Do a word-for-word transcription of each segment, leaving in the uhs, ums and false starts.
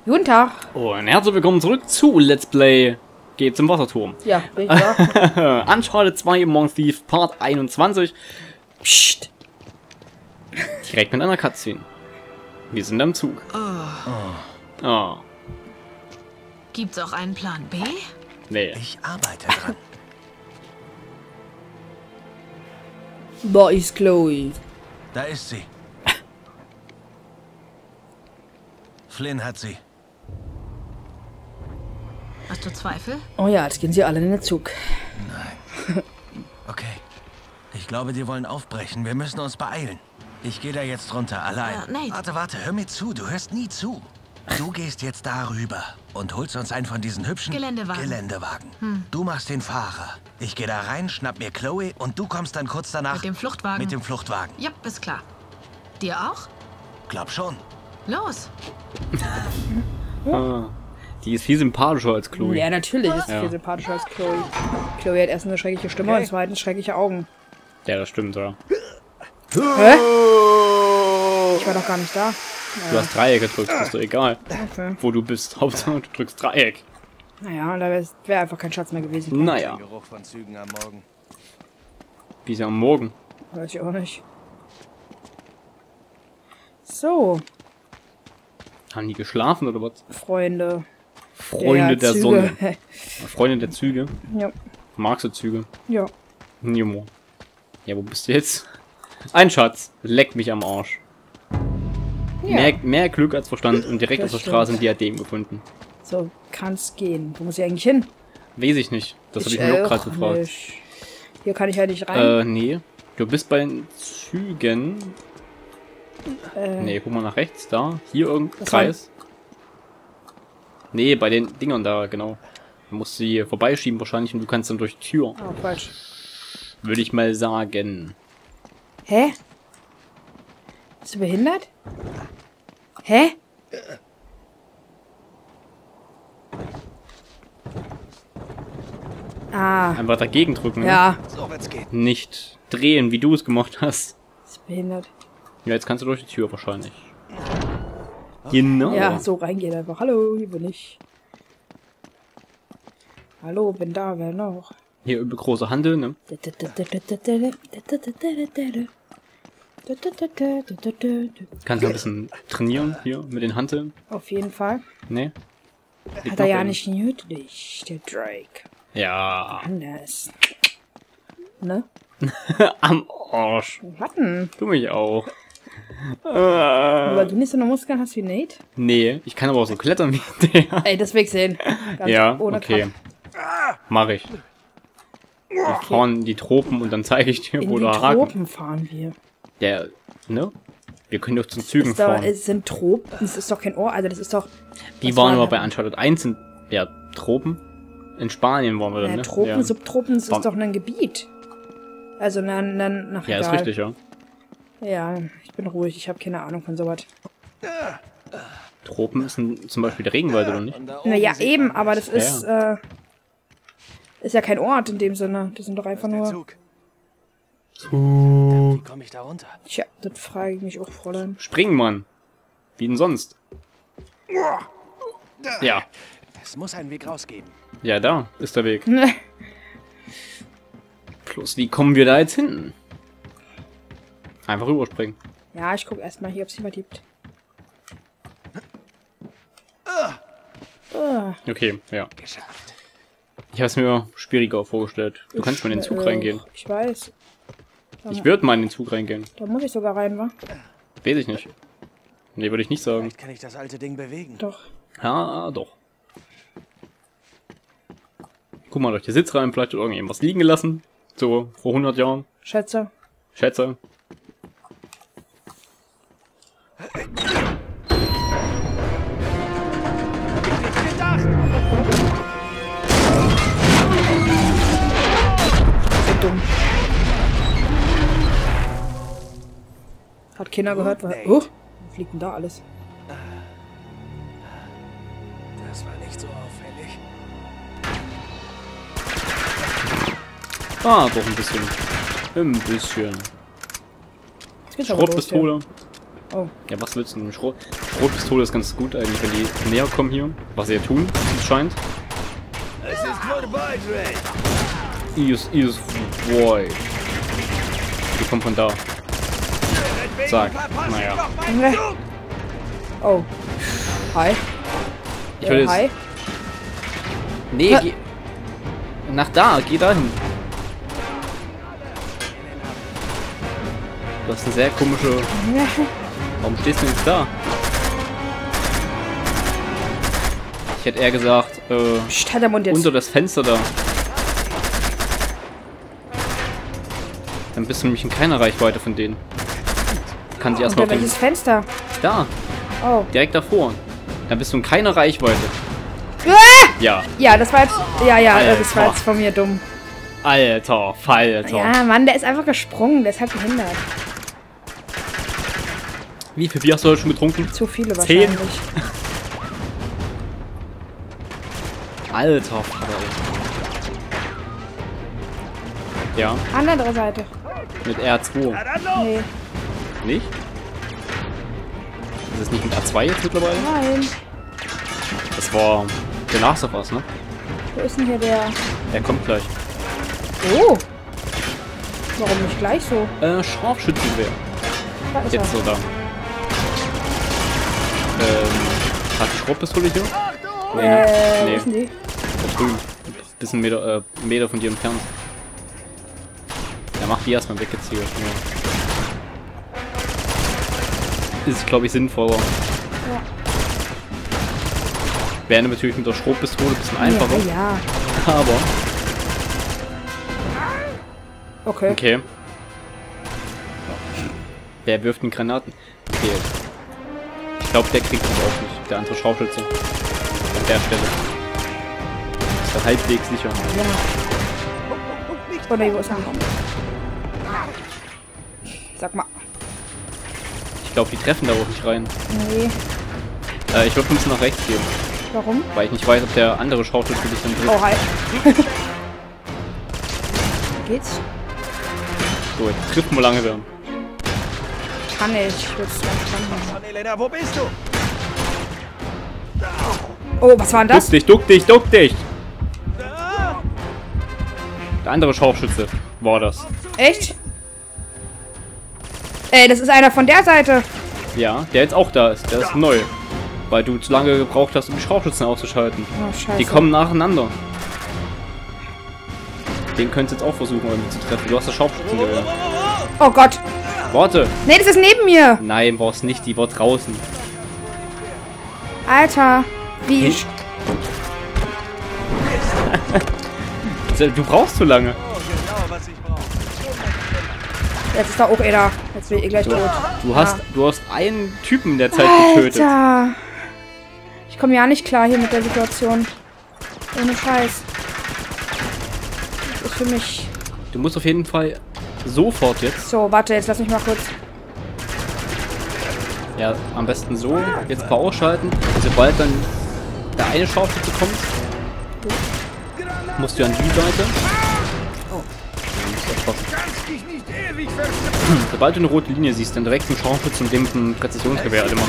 Guten Tag. Und herzlich willkommen zurück zu Let's Play Geht zum Wasserturm. Ja, bin ich da. Uncharted zwei Among Thieves Part einundzwanzig. Psst. Direkt mit einer Cutscene. Wir sind am Zug. Oh. Oh. Gibt's auch einen Plan B? Nee. Ich arbeite dran. Da ist Chloe. Da ist sie. Flynn hat sie. Hast du Zweifel? Oh ja, jetzt gehen sie alle in den Zug. Nein. Okay. Ich glaube, die wollen aufbrechen. Wir müssen uns beeilen. Ich gehe da jetzt runter, allein. Ja, Nate. Warte, warte, hör mir zu. Du hörst nie zu. Du gehst jetzt darüber und holst uns einen von diesen hübschen Geländewagen. Geländewagen. Hm. Du machst den Fahrer. Ich gehe da rein, schnapp mir Chloe und du kommst dann kurz danach Mit dem Fluchtwagen? mit dem Fluchtwagen. Ja, ist klar. Dir auch? Glaub schon. Los. Ah. Die ist viel sympathischer als Chloe. Ja, natürlich ist sie Ja. viel sympathischer als Chloe. Chloe hat erst eine schreckliche Stimme Okay. und zweitens schreckliche Augen. Ja, das stimmt, ja. Hä? Ich war doch gar nicht da. Du hast Dreieck gedrückt, ist doch egal, Okay. wo du bist. Hauptsache, du drückst Dreieck. Naja, da wäre wär einfach kein Schatz mehr gewesen. Naja, Geruch von Zügen am Morgen. wie ist ja am Morgen. Weiß ich auch nicht. So, Haben die geschlafen oder was? Freunde. Freunde der, Züge. Sonne. Freunde der Züge. Ja, Magst du Züge? ja. Nimo. Ja, wo bist du jetzt? Ein Schatz. Leck mich am Arsch. Ja. Mehr, mehr Glück als Verstand und direkt Das auf der stimmt. Straße ein Diadem gefunden. So kann's gehen. Wo muss ich eigentlich hin? Weiß ich nicht. Das habe ich mir auch gerade gefragt. nicht. Hier kann ich ja nicht rein. Äh, nee. Du bist bei den Zügen. Äh, Nee, guck mal nach rechts, da. Hier irgendein Das Kreis. Nee, bei den Dingern da, genau. Du musst sie vorbeischieben wahrscheinlich und du kannst dann durch die Tür. Oh, falsch. Würde ich mal sagen. Hä? Bist du behindert? Hä? Ah, Einfach dagegen drücken. ja. So wird's gehen. Nicht drehen, wie du es gemacht hast. Ist behindert. Ja, jetzt kannst du durch die Tür wahrscheinlich. Genau. Ja, so reingehen einfach. Hallo, hier bin ich. Hallo, bin da, wer noch? Hier über große Handel, ne? Kannst du ein bisschen trainieren hier mit den Hanteln? Auf jeden Fall. Ne? Liegt Hat er noch ja in- nicht nötig, der Drake. Ja. Anders. Ne? Am Arsch. Was denn? Du mich auch. Weil du nicht so eine Muskeln hast wie Nate? Nee, ich kann aber auch so klettern wie der. Ey, das will ich sehen. Ganz Ja, ohne okay. Kampf. Mach ich. Wir fahren die Tropen und dann zeige ich dir, In wo die der Haken. Tropen fahren wir. Der, ne? Wir können doch zu Zügen Ist da, fahren. es sind Tropen, das ist doch kein Ort, also das ist doch... Die was waren war aber da? bei Uncharted eins in, ja, Tropen. In Spanien waren wir dann, Ja, ne? Tropen, ja. Subtropen, das War- ist doch ein Gebiet. Also, dann, dann, nach Ja, ist richtig, ja. Ja, ich bin ruhig, ich habe keine Ahnung von sowas. Tropen ist ein, zum Beispiel der Regenwald, oder nicht? Naja, eben, aber das ist, äh, ist ja kein Ort in dem Sinne. Das sind doch einfach nur... Zug. Wie komme ich da runter? Tja, das frage ich mich auch, Fräulein. Springen, Mann. Wie denn sonst? Ja. Es muss einen Weg rausgeben. Ja, da ist der Weg. Plus, wie kommen wir da jetzt hinten? Einfach rüberspringen. Ja, ich gucke erstmal hier, ob es hier was gibt. Okay, ja. Geschafft. Ich habe es mir schwieriger vorgestellt. Du kannst mal in den Zug Äh, reingehen. Ich weiß. Ich würde mal in den Zug reingehen. Da muss ich sogar rein, wa? Weiß ich nicht. Nee, würde ich nicht sagen. Vielleicht kann ich das alte Ding bewegen. Doch. Ja, doch. Guck mal, durch die Sitzreihen vielleicht hat irgendjemand liegen gelassen. So, vor hundert Jahren. Schätze. Schätze. So dumm. Hat keiner gehört, weil... Oh, wo fliegt denn da alles? Das war nicht so auffällig. Ah, doch ein bisschen. Ein bisschen. Jetzt geht's aber los, Schrotpistole. Oh. Ja, was willst du denn? Schrot Schrotpistole ist ganz gut eigentlich, wenn die näher kommen hier. Was sie ja tun, scheint. Es ist vorbei, Dre. Is, is, boy. Die kommt von da. Zack. Naja. Oh. Hi. Ich will Äh, hi. jetzt... Nee, Ja. geh... Nach da, geh dahin. Du hast eine sehr komische... Warum stehst du jetzt da? Ich hätte eher gesagt, äh... Psst, halt der Mund jetzt. unter das Fenster da. Dann bist du nämlich in keiner Reichweite von denen. Kann sie erstmal Unter auf den... welches Fenster? Da, Oh. direkt davor. Dann bist du in keiner Reichweite. Ah! Ja. Ja, das war jetzt... Ja, ja, Alter. das war jetzt von mir dumm. Alter, Falter. Ja, Mann, der ist einfach gesprungen. Der ist halt behindert. Wie viel Bier hast du heute schon getrunken? Zu viele Zehn? wahrscheinlich. Alter, Vater. Ja, Andere Seite. mit R zwei. Nee. Nicht? Ist es nicht mit R zwei jetzt mittlerweile? Nein. Das war der Last of Us, ne? Wo ist denn hier der... Er kommt gleich. Oh. Warum nicht gleich so? Äh, Scharfschützengewehr. Da ist Jetzt er. so da. Ähm, hat die Schrotpistole hier? Nee, ne? Äh, wo Nee, ist denn die? da drüben. Bisschen Meter, äh, Meter von dir entfernt. Ja, mach die erstmal weg jetzt hier. Ja. Ist, glaube ich, sinnvoller. Ja. Wäre natürlich mit der Schrotpistole ein bisschen einfacher. Ja, ja. Aber, Okay. okay. Wer wirft denn Granaten? Okay. Ich glaube, der kriegt sich auch nicht. Der andere Scharfschütze. An der Stelle. Ist er halbwegs sicher. Ja. Oh ne, wo ist er? Sag mal. Ich glaube, die treffen da auch nicht rein. Nee. Äh, ich würde ein bisschen nach rechts gehen. Warum? Weil ich nicht weiß, ob der andere Scharfschütze dich dann trifft. Oh, hi. Geht's? So, jetzt trifft mal langsam. Kann ich. Ich will's gar nicht machen. Elena, wo bist du? Oh, was war denn das? Duck dich, duck dich, duck dich! Der andere Scharfschütze war das. Echt? Ey, das ist einer von der Seite. Ja, der jetzt auch da ist. Der ist neu. Weil du zu lange gebraucht hast, um die Scharfschützen auszuschalten. Oh, scheiße. Die kommen nacheinander. Den könntest du jetzt auch versuchen, irgendwie zu treffen. Du hast das Scharfschützengewehr. Oh Gott. Warte! Nee, das ist neben mir. Nein, war es nicht. Die war draußen. Alter. Wie? Hm? Du brauchst zu lange. Jetzt ist da auch einer. Jetzt bin ich eh gleich tot. Du hast, Ja. du hast einen Typen in der Zeit getötet. Alter. Ich komme ja nicht klar hier mit der Situation. Ohne Scheiß. Das ist für mich... Du musst auf jeden Fall sofort jetzt. So, warte, jetzt lass mich mal kurz... Ja, am besten so. Jetzt mal ausschalten. Sobald dann der eine Scharfschütze kommt, musst du an die Seite. Oh. Sobald du eine rote Linie siehst, dann direkt einen Scharfschütze und dem mit einem Präzisionsgewehr immer.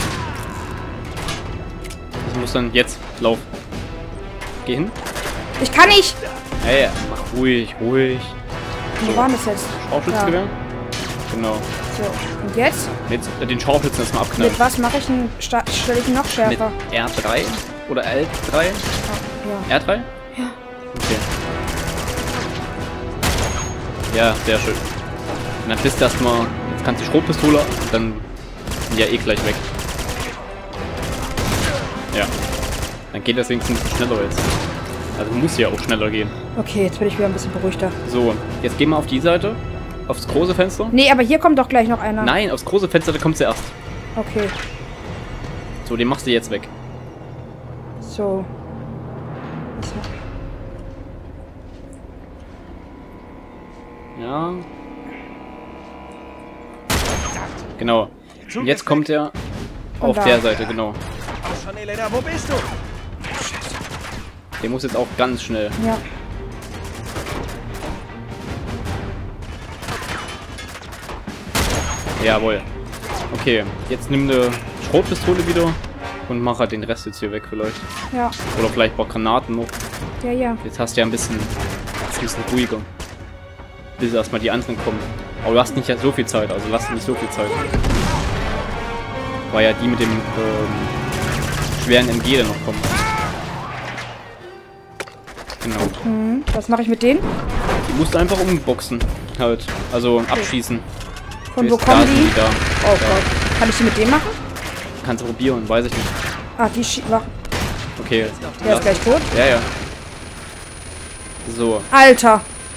Das muss dann jetzt laufen. Geh hin. Ich kann nicht! Ey, mach ruhig, ruhig. Wo war das jetzt? Scharfschützengewehr? Genau. So, und jetzt? Jetzt äh, den Scharfschützen erstmal abknallen. Mit was mache ich ihn? Stelle ich ihn noch Mit schärfer? R drei oder L drei? Ah, R drei? Ja. Okay. Ja, sehr schön. Und dann bist du erstmal. Jetzt kannst du die Schrotpistole und dann sind die ja eh gleich weg. Ja. Dann geht das wenigstens ein bisschen schneller jetzt. Also muss ja auch schneller gehen. ja. Okay, jetzt bin ich wieder ein bisschen beruhigter. So, jetzt gehen wir auf die Seite. Aufs große Fenster. Nee, aber hier kommt doch gleich noch einer. Nein, aufs große Fenster, da kommt zuerst. Okay, So, den machst du jetzt weg. so. So. Ja. Genau. Und jetzt kommt er auf da. der Seite, genau. Schon, Elena, wo bist du? Der muss jetzt auch ganz schnell. Ja. Jawohl. Okay, jetzt nimm eine Schrotpistole wieder und mach halt den Rest jetzt hier weg vielleicht. Ja. Oder vielleicht ein paar Granaten noch. Ja, ja. Jetzt hast du ja ein bisschen, ein bisschen ruhiger. Bis erstmal die anderen kommen. Aber du hast nicht so viel Zeit, also lass nicht so viel Zeit. Weil ja die mit dem ähm, schweren M G dann noch kommen. Genau. Hm. Was mache ich mit denen? Die musst du einfach umboxen. Halt. Also abschießen. Von wo Jetzt, kommen da sind die? die da. Oh Gott. Kann ich die mit dem machen? Kannst du probieren, weiß ich nicht. Ah, die schie... wach- Okay. Der ist gleich tot. Ja, ja. So. Alter.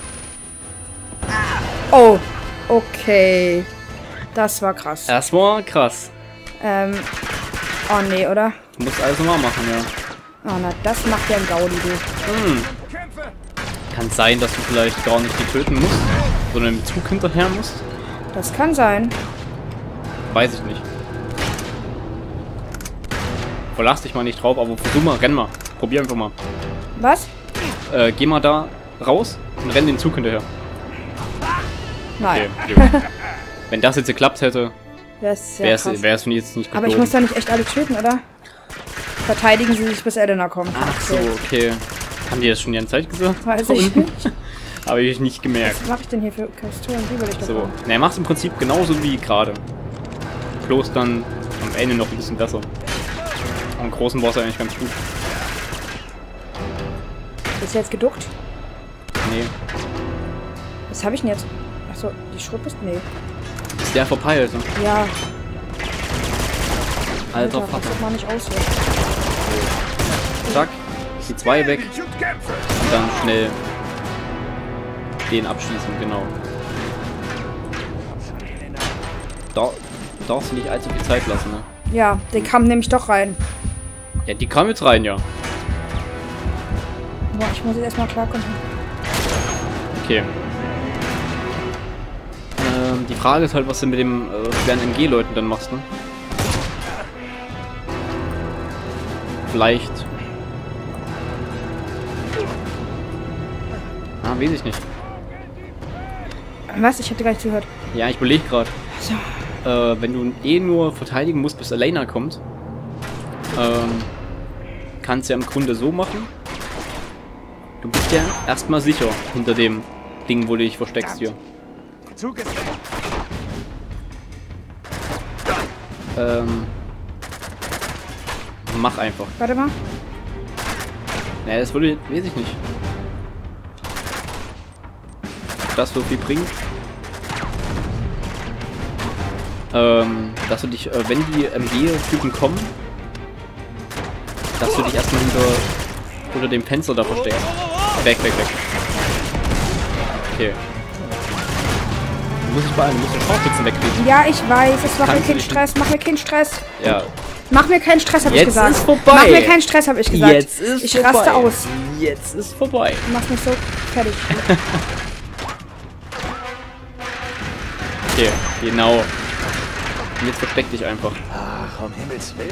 Oh. Okay. Das war krass. Erstmal krass. Ähm. Oh nee, oder? Du musst alles nochmal machen, ja. Oh na, das macht ja ein Gaudi, du. Hm. Kann sein, dass du vielleicht gar nicht die töten musst, sondern im Zug hinterher musst. Das kann sein. Weiß ich nicht. Verlass dich mal nicht drauf, aber versuch mal, renn mal. Probier einfach mal. Was? Äh, geh mal da raus und renn den Zug hinterher. Nein. Okay, jo. Wenn das jetzt geklappt hätte, Das ist ja wär's, krass. wär's du jetzt nicht Aber ich muss da nicht echt alle töten, oder? Verteidigen sie sich, bis Elena kommt. Ach so, okay. Haben die das schon die ganze Zeit gesagt? Weiß ich nicht. Habe ich nicht gemerkt. Was mache ich denn hier für Pistolen? Wie will ich das So, machen? ne, mach's im Prinzip genauso wie gerade. Bloß dann am Ende noch ein bisschen besser. Am großen Boss eigentlich ganz gut. Ist er jetzt geduckt? Nee. Was habe ich denn jetzt? Achso, die Schrotpist? Nee. Ist der verpeilt, ne? Ja. Alter Vater. Vater. Das mal nicht aus. Zack. Die zwei weg. Und dann schnell den abschießen, genau. Da darfst du nicht allzu viel Zeit lassen, ne? Ja, der kam nämlich doch rein. Ja, die kam jetzt rein, ja. Boah, ich muss jetzt erstmal klarkommen. Okay. Ähm, die Frage ist halt, was du mit dem äh, schweren M G-Leuten dann machst, ne? Vielleicht. Ah, weiß ich nicht. Was? Ich hätte gar nicht zugehört. Ja, ich überlege gerade. So. Äh, wenn du eh nur verteidigen musst, bis Elena kommt, ähm, kannst du ja im Grunde so machen. Du bist ja erstmal sicher hinter dem Ding, wo du dich versteckst hier. Ähm, mach einfach. Warte mal. Naja, das würde, weiß ich nicht. Ob das so viel bringt. Ähm, dass du dich, äh, wenn die M G-Typen kommen, dass du dich erstmal hinter, unter dem Fenster da versteckst. Weg, weg, weg. Okay. Du musst dich beeilen, du musst den Scharfschützen wegkriegen. Ja, ich weiß. Es macht mir Kannst du keinen dich- Stress. Mach mir keinen Stress. Ja. Mach mir keinen Stress, hab ich Jetzt gesagt. ist vorbei. Mach mir keinen Stress, hab ich gesagt. Jetzt ist ich vorbei. raste aus. Jetzt ist vorbei. Du machst mich so fertig. Okay, genau. Und jetzt versteck dich einfach. Ach, um Himmels Willen.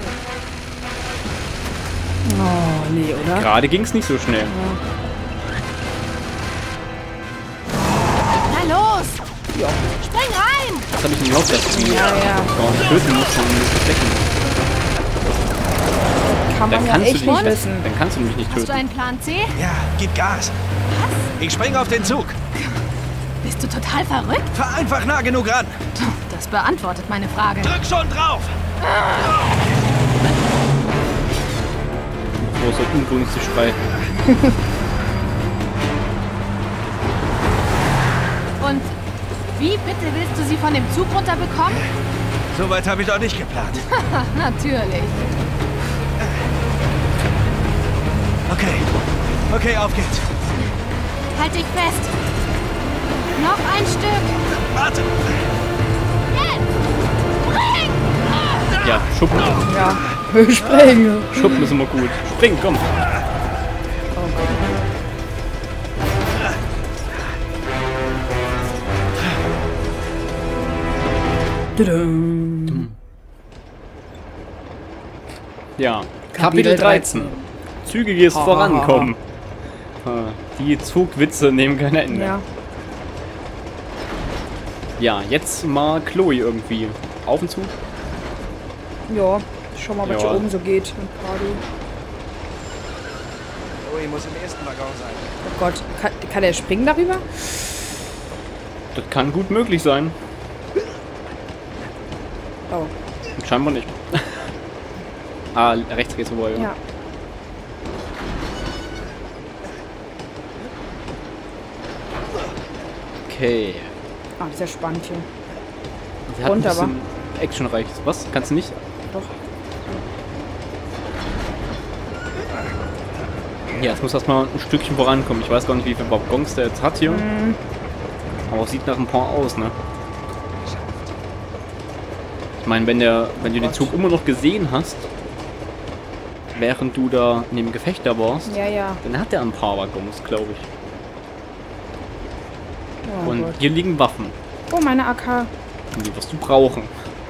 Oh, nee, oder? Gerade ging's nicht so schnell. Na los! Spring rein! Das habe ich nicht gehofft, dass du Ja, ja. gar nicht töten musst, sondern nur verstecken. Kann Dann man ja kannst, du echt dich nicht nicht, wissen. dann kannst du mich nicht Hast du töten. einen Plan C? Ja, gib Gas. Ich spring auf den Zug. Bist du total verrückt? Fahr einfach nah genug ran. Das beantwortet meine Frage. Drück schon drauf. Großer ungunstig Schrei. Und wie bitte willst du sie von dem Zug runterbekommen? Soweit habe ich doch nicht geplant. Natürlich. Okay. Okay, auf geht's. Halt dich fest. Noch ein Stück. Warte. Ja, schuppen. Ja, springen. Schuppen ist immer gut. Spring, komm. Tudum. Ja, Kapitel Kapitel dreizehn. Zügiges Ha, Vorankommen. Ah, Die Zugwitze nehmen kein Ende. Ja. Ja, jetzt mal Chloe irgendwie. Auf den Zug? Ja, schau mal, was Ja. hier oben so geht. Im Party. Louis muss im ersten Waggon sein. Oh Gott, kann, kann er springen darüber? Das kann gut möglich sein. Oh, Scheinbar nicht. Ah, rechts geht's vorbei. ja. Okay. Ah, das ist ja spannend hier. Sie hat ein Runter, bisschen actionreich. Was? Kannst du nicht? Doch. Ja, jetzt muss erstmal ein Stückchen vorankommen. Ich weiß gar nicht, wie viele Waggons der jetzt hat hier. Mhm. Aber es sieht nach ein paar aus, ne? Ich meine, wenn der, wenn du den Zug immer noch gesehen hast, während du da in dem Gefecht da warst, Ja, ja. dann hat er ein paar Waggons, glaube ich. Oh, Und Gott. hier liegen Waffen. Oh, meine A K. Und die wirst du brauchen.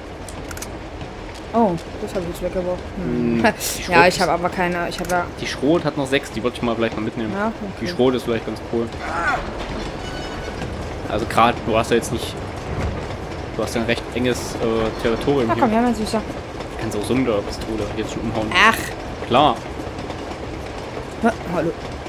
Oh, das habe ich jetzt weggeworfen. Hm. Hm, die Ja, Schrot- ich habe aber keine. Ich habe ja. Die Schrot hat noch sechs, die wollte ich mal vielleicht mal mitnehmen. Ja, Die okay. Schrot ist vielleicht ganz cool. Also gerade, du hast ja jetzt nicht... Du hast ja ein recht enges äh, Territorium Na hier. komm, ja, mein Süßer. Du kannst auch so mit der Pistole jetzt schon umhauen. Ach. Klar, Ha, hallo.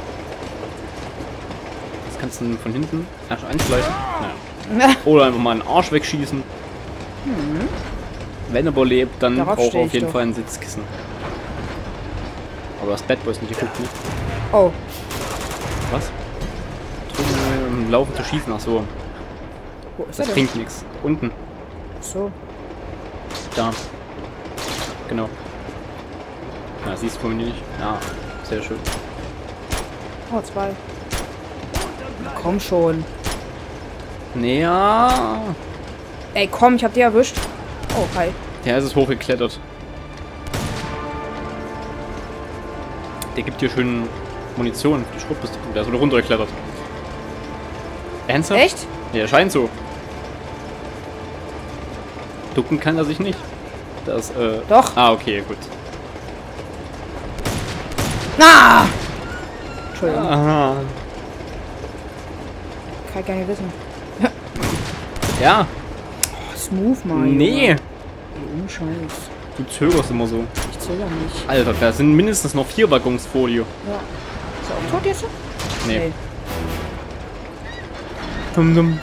das kannst du von hinten erst einschleichen. Naja. Oder einfach mal einen Arsch wegschießen. Wenn er überlebt, dann Darauf braucht steh er auf ich jeden doch. Fall ein Sitzkissen. Aber das Bad Boys nicht geguckt, ne? Oh, Was? Drüben im Laufen zu schießen, ach so. wo ist Das er denn? bringt nichts. Unten, So. da. Genau. Na, siehst du von mir nicht? Ja, sehr schön. Oh, zwei. Komm schon. Naja, Ey, komm, ich hab die erwischt. Oh, hi. der ist es hochgeklettert. Der gibt dir schön Munition für die Schrotpistole. Der ist wieder runtergeklettert. Ernsthaft? Echt? Ja, scheint so. Ducken kann er sich nicht. Das, äh... Doch. Ah, okay, gut. Na! Entschuldigung, Aha. kann ich gar nicht wissen. Ja, Oh, smooth mal. nee. Junge. Ohne Scheiß. Du zögerst immer so. Ich zöger nicht. Alter, da sind mindestens noch vier Waggons vor dir. Ja. Ist er auch tot jetzt? Nee. Dum, dum.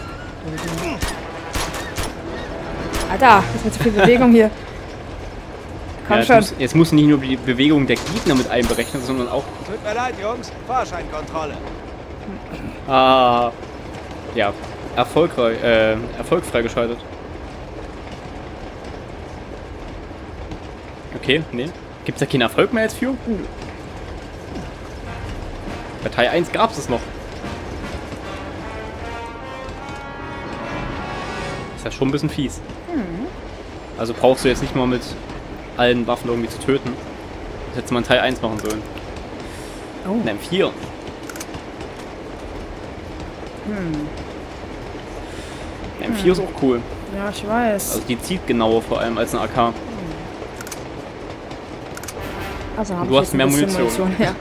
Alter, ist mir zu viel Bewegung hier. Komm Ja, jetzt, schon. muss, jetzt muss nicht nur die Bewegung der Gegner mit einberechnen, sondern auch... Tut mir leid, Jungs. Fahrscheinkontrolle. Ah, ja, erfolgreich, äh, Erfolg freigeschaltet. Okay, nee. Gibt's da keinen Erfolg mehr jetzt für? Bei Teil eins gab's es noch. Ist ja schon ein bisschen fies. Also brauchst du jetzt nicht mal mit allen Waffen irgendwie zu töten. Das hättest du mal in Teil eins machen sollen. Oh. Nein, vier. Die M vier ist auch cool. Ja, ich weiß. Also die zieht genauer vor allem als eine A K. Also hab du ich hast jetzt ein mehr bisschen Munition. Ja.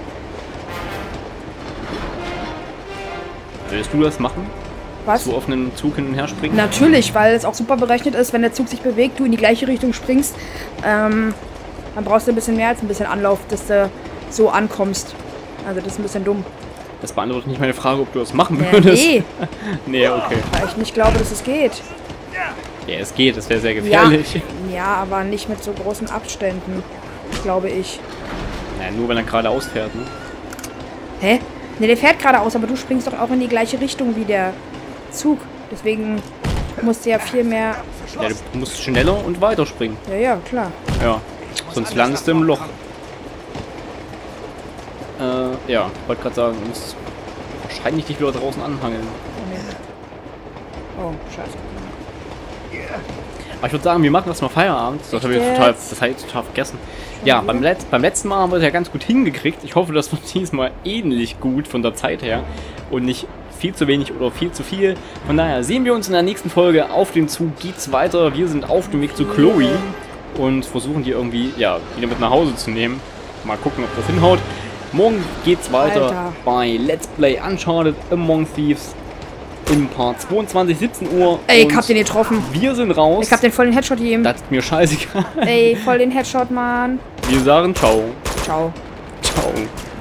Willst du das machen? Was? So auf einen Zug hin und her springen? Natürlich, weil es auch super berechnet ist, wenn der Zug sich bewegt, du in die gleiche Richtung springst, ähm, dann brauchst du ein bisschen mehr als ein bisschen Anlauf, dass du so ankommst. Also das ist ein bisschen dumm. Das beantwortet nicht meine Frage, ob du das machen Ja, würdest. nee, Nee, okay. weil ich nicht glaube, dass es geht. Ja, es geht, das wäre sehr gefährlich. Ja, ja, aber nicht mit so großen Abständen, glaube ich. Naja, nur wenn er geradeaus fährt, ne? Hä? Ne, der fährt geradeaus, aber du springst doch auch in die gleiche Richtung wie der Zug. Deswegen musst du ja viel mehr... Ja, du musst schneller und weiter springen. Ja, ja, klar. Ja, sonst landest du im Loch. Äh, ja, wollte gerade sagen, du musst wahrscheinlich dich wieder draußen anhangeln. Oh, scheiße. Aber ich würde sagen, wir machen erstmal Feierabend. Das habe ich Echt total, jetzt? das habe ich total vergessen. Ja, beim, Letz-, beim letzten Mal haben wir es ja ganz gut hingekriegt. Ich hoffe, das wird diesmal ähnlich gut von der Zeit her. Und nicht viel zu wenig oder viel zu viel. Von daher sehen wir uns in der nächsten Folge. Auf dem Zug geht's weiter. Wir sind auf dem Weg zu Chloe. Und versuchen die irgendwie, ja, wieder mit nach Hause zu nehmen. Mal gucken, ob das hinhaut. Morgen geht's weiter Alter. bei Let's Play Uncharted Among Thieves. im Part zweiundzwanzig, siebzehn Uhr. Ey, ich hab den getroffen. Wir sind raus. Ich hab den voll den Headshot gegeben. Das ist mir scheißegal. Ey, voll den Headshot, Mann. Wir sagen ciao. Ciao. Ciao.